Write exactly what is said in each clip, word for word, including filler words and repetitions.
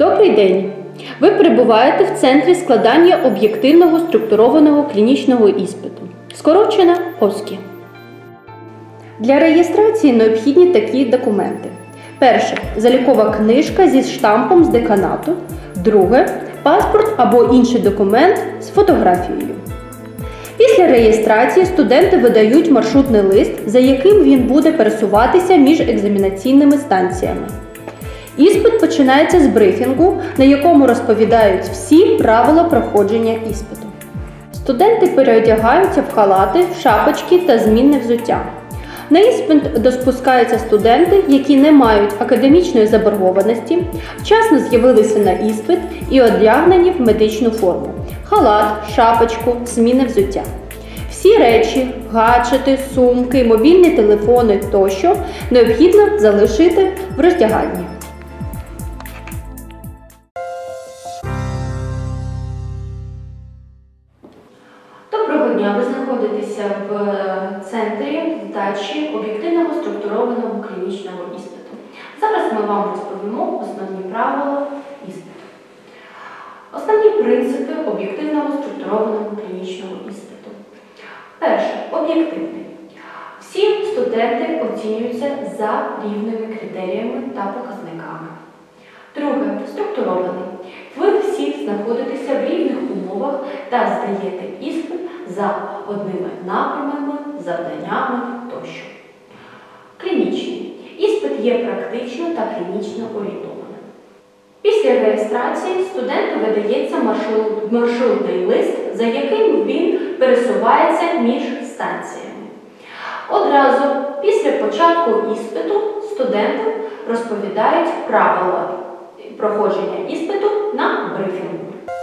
Добрий день! Ви перебуваєте в центрі складання об'єктивного структурованого клінічного іспиту, скорочено ОСКІ. Для реєстрації необхідні такі документи. Перше – залікова книжка зі штампом з деканату. Друге – паспорт або інший документ з фотографією. Після реєстрації студенти видають маршрутний лист, за яким він буде пересуватися між екзаменаційними станціями. Іспит починається з брифінгу, на якому розповідають всі правила проходження іспиту. Студенти переодягаються в халати, шапочки та змінне взуття. На іспит доспускаються студенти, які не мають академічної заборгованості, вчасно з'явилися на іспит і одягнені в медичну форму – халат, шапочку, змінне взуття. Всі речі, гаджети, сумки, мобільні телефони тощо необхідно залишити в роздягальні. Доброго дня! Ви знаходитеся в центрі здачі об'єктивного структурованого клінічного іспиту. Зараз ми вам розповімо основні правила іспиту. Основні принципи об'єктивного структурованого клінічного іспиту. Перше. Об'єктивний. Всі студенти оцінюються за рівними критеріями та показниками. Друге. Структурований. Ви всі знаходитеся в рівних умовах та здаєте іспит за одними напрямами, завданнями тощо. Клінічний. Іспит є практично та клінічно орієнтованим. Після реєстрації студенту видається маршрут, маршрутний лист, за яким він пересувається між станціями. Одразу після початку іспиту студентам розповідають правила проходження іспиту на брифінгу.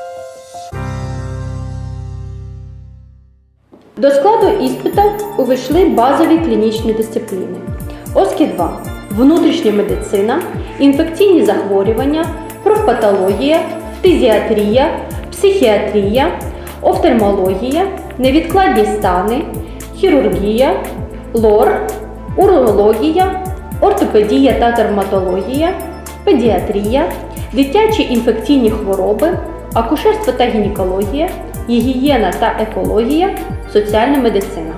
До складу іспиту увійшли базові клінічні дисципліни. ОСКІ два – внутрішня медицина, інфекційні захворювання, профпатологія, фтизіатрія, психіатрія, офтальмологія, невідкладні стани, хірургія, лор, урологія, ортопедія та дерматологія, педіатрія, дитячі інфекційні хвороби, акушерство та гінекологія, гігієна та екологія, соціальна медицина.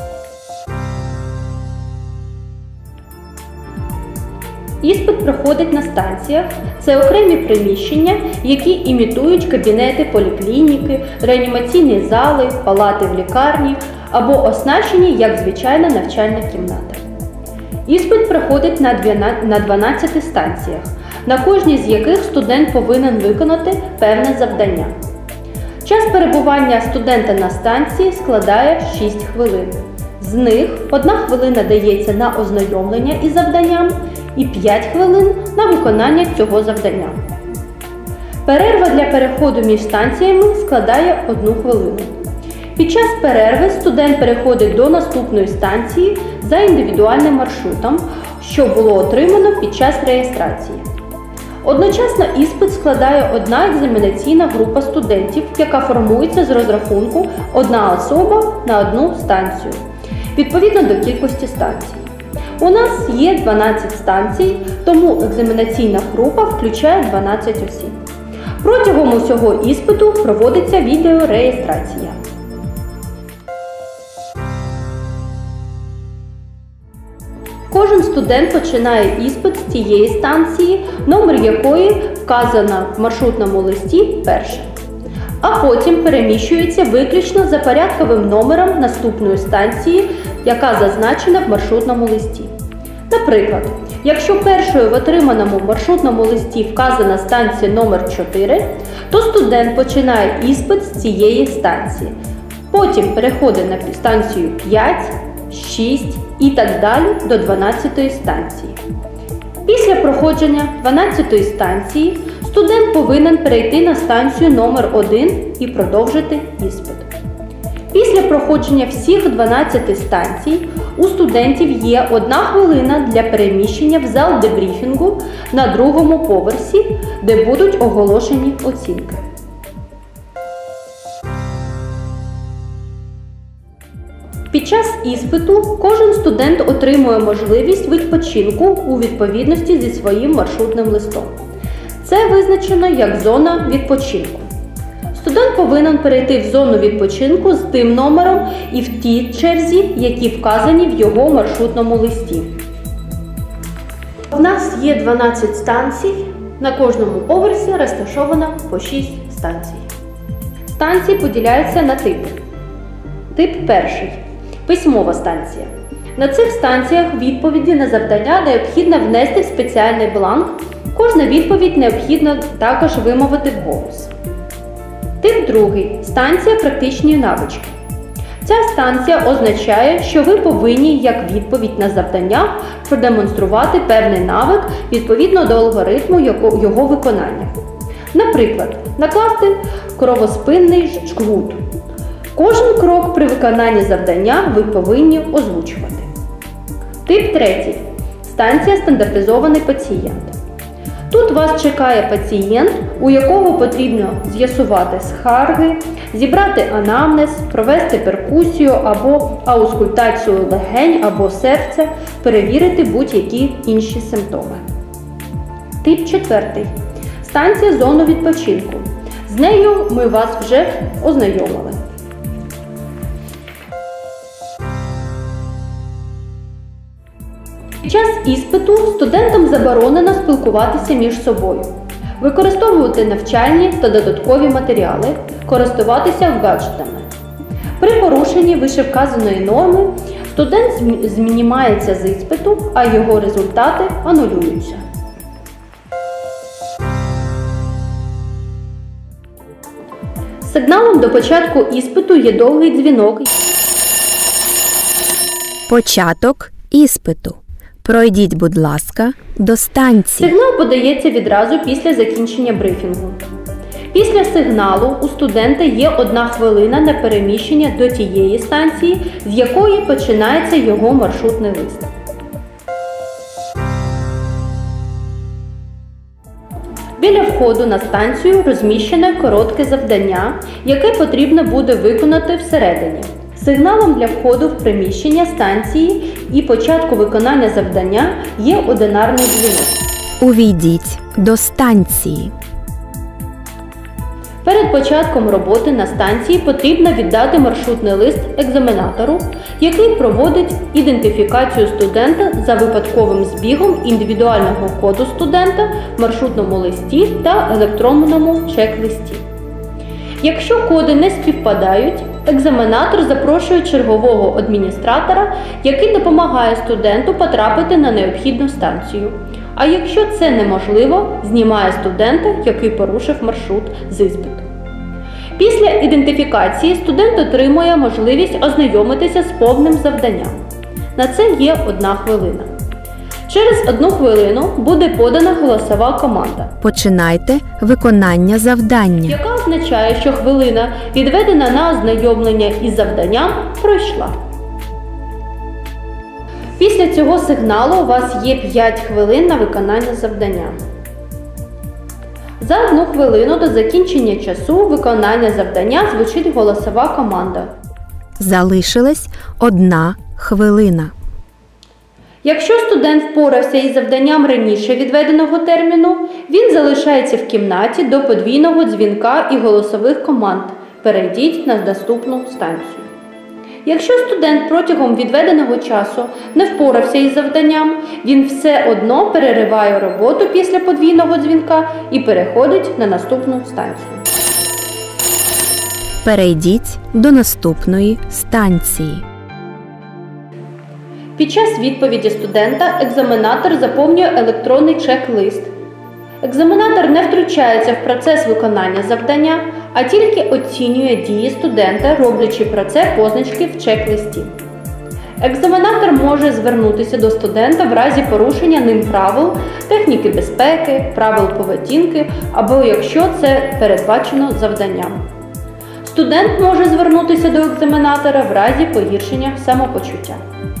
Іспит проходить на станціях. Це окремі приміщення, які імітують кабінети поліклініки, реанімаційні зали, палати в лікарні або оснащені як звичайна навчальна кімната. Іспит проходить на дванадцяти станціях, на кожній з яких студент повинен виконати певне завдання. Час перебування студента на станції складає шість хвилин. З них одна хвилина дається на ознайомлення із завданням і п'ять хвилин на виконання цього завдання. Перерва для переходу між станціями складає одну хвилину. Під час перерви студент переходить до наступної станції за індивідуальним маршрутом, що було отримано під час реєстрації. Одночасно іспит складає одна екзаменаційна група студентів, яка формується з розрахунку одна особа на одну станцію, відповідно до кількості станцій. У нас є дванадцять станцій, тому екзаменаційна група включає дванадцять осіб. Протягом усього іспиту проводиться відеореєстрація. Кожен студент починає іспит з тієї станції, номер якої вказано в маршрутному листі перше. А потім переміщується виключно за порядковим номером наступної станції, яка зазначена в маршрутному листі. Наприклад, якщо першою в отриманому маршрутному листі вказана станція номер чотири, то студент починає іспит з цієї станції. Потім переходить на станцію п'ять, шість і так далі до дванадцятої станції. Після проходження дванадцятої станції студент повинен перейти на станцію номер один і продовжити іспит. Після проходження всіх дванадцяти станцій у студентів є одна хвилина для переміщення в зал дебріфінгу на другому поверсі, де будуть оголошені оцінки. Під час іспиту кожен студент отримує можливість відпочинку у відповідності зі своїм маршрутним листом. Це визначено як зона відпочинку. Студент повинен перейти в зону відпочинку з тим номером і в тій черзі, які вказані в його маршрутному листі. У нас є дванадцять станцій, на кожному поверсі розташовано по шість станцій. Станції поділяються на типи. Тип перший – письмова станція. На цих станціях відповіді на завдання необхідно внести в спеціальний бланк. Кожна відповідь необхідно також вимовити вголос. Тип другий – станція практичної навички. Ця станція означає, що ви повинні як відповідь на завдання продемонструвати певний навик відповідно до алгоритму його виконання. Наприклад, накласти кровоспинний жгут. Кожен крок при виконанні завдання ви повинні озвучувати. Тип третій – станція стандартизований пацієнт. Тут вас чекає пацієнт, у якого потрібно з'ясувати скарги, зібрати анамнез, провести перкусію або аускультацію легень або серця, перевірити будь-які інші симптоми. Тип четвертий – станція зони відпочинку. З нею ми вас вже ознайомили. Під час іспиту студентам заборонено спілкуватися між собою, використовувати навчальні та додаткові матеріали, користуватися гаджетами. При порушенні вищевказаної норми студент знімається з іспиту, а його результати анулюються. Сигналом до початку іспиту є довгий дзвінок. Початок іспиту. Пройдіть, будь ласка, до станції. Сигнал подається відразу після закінчення брифінгу. Після сигналу у студента є одна хвилина на переміщення до тієї станції, з якої починається його маршрутний лист. Біля входу на станцію розміщене коротке завдання, яке потрібно буде виконати всередині. Сигналом для входу в приміщення станції і початку виконання завдання є одинарний дзвінок. Увійдіть до станції. Перед початком роботи на станції потрібно віддати маршрутний лист екзаменатору, який проводить ідентифікацію студента за випадковим збігом індивідуального коду студента в маршрутному листі та електронному чек-листі. Якщо коди не співпадають, екзаменатор запрошує чергового адміністратора, який допомагає студенту потрапити на необхідну станцію. А якщо це неможливо, знімає студента, який порушив маршрут з іспиту. Після ідентифікації студент отримує можливість ознайомитися з повним завданням. На це є одна хвилина. Через одну хвилину буде подана голосова команда. Починайте виконання завдання. Яка означає, що хвилина, відведена на ознайомлення із завданням, пройшла. Після цього сигналу у вас є п'ять хвилин на виконання завдання. За одну хвилину до закінчення часу виконання завдання звучить голосова команда. Залишилась одна хвилина. Якщо студент впорався із завданням раніше відведеного терміну, він залишається в кімнаті до подвійного дзвінка і голосових команд «Перейдіть на наступну станцію». Якщо студент протягом відведеного часу не впорався із завданням, він все одно перериває роботу після подвійного дзвінка і переходить на наступну станцію. Перейдіть до наступної станції. Під час відповіді студента екзаменатор заповнює електронний чек-лист. Екзаменатор не втручається в процес виконання завдання, а тільки оцінює дії студента, роблячи про це позначки в чек-листі. Екзаменатор може звернутися до студента в разі порушення ним правил, техніки безпеки, правил поведінки або якщо це передбачено завданням. Студент може звернутися до екзаменатора в разі погіршення самопочуття.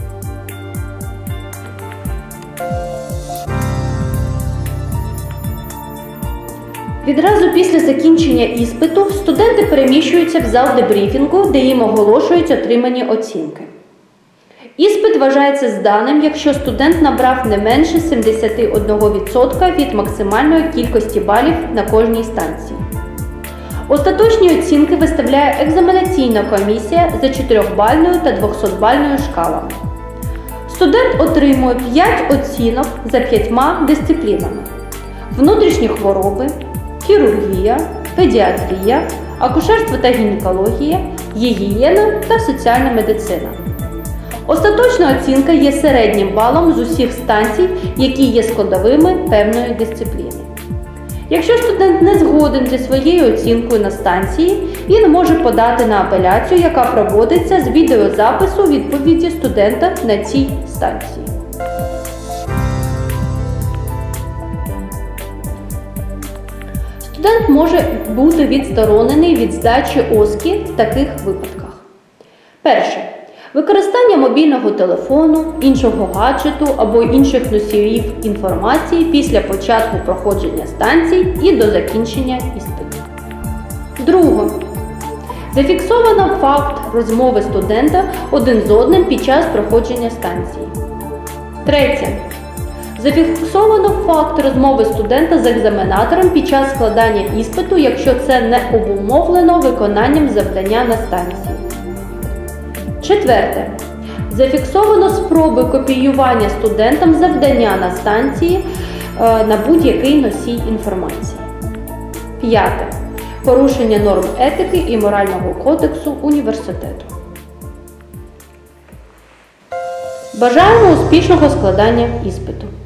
Відразу після закінчення іспиту студенти переміщуються в зал дебріфінгу, де їм оголошують отримані оцінки. Іспит вважається зданим, якщо студент набрав не менше сімдесят один відсоток від максимальної кількості балів на кожній станції. Остаточні оцінки виставляє екзаменаційна комісія за чотирьохбальною та двохсотбальною шкалами. Студент отримує п'ять оцінок за п'ятьма дисциплінами: внутрішні хвороби, хірургія, педіатрія, акушерство та гінекологія, гігієна та соціальна медицина. Остаточна оцінка є середнім балом з усіх станцій, які є складовими певної дисципліни. Якщо студент не згоден зі своєю оцінкою на станції, він може подати на апеляцію, яка проводиться з відеозапису відповіді студента на цій станції. Студент може бути відсторонений від здачі ОСКІ в таких випадках. Перше. Використання мобільного телефону, іншого гаджету або інших носіїв інформації після початку проходження станцій і до закінчення іспиту. Друге. Зафіксовано факт розмови студента один з одним під час проходження станції. Третє. Зафіксовано факт розмови студента з екзаменатором під час складання іспиту, якщо це не обумовлено виконанням завдання на станції. Четверте. Зафіксовано спроби копіювання студентам завдання на станції е, на будь-який носій інформації. П'яте. Порушення норм етики і морального кодексу університету. Бажаємо успішного складання іспиту!